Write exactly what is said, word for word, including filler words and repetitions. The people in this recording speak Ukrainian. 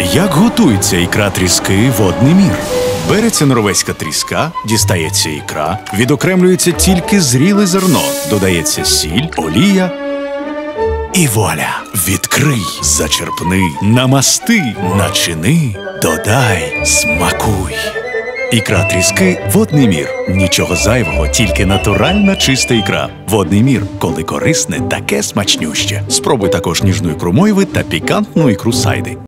Як готується ікра тріски «Водний мір»? Береться норвезька тріска, дістається ікра, відокремлюється тільки зріле зерно, додається сіль, олія і вуаля! Відкрий, зачерпни, намасти, начини, додай, смакуй. Ікра тріски «Водний мір». Нічого зайвого, тільки натуральна чиста ікра. «Водний мір». Коли корисне, таке смачнюще. Спробуй також ніжну ікру мойви та пікантну ікру сайди.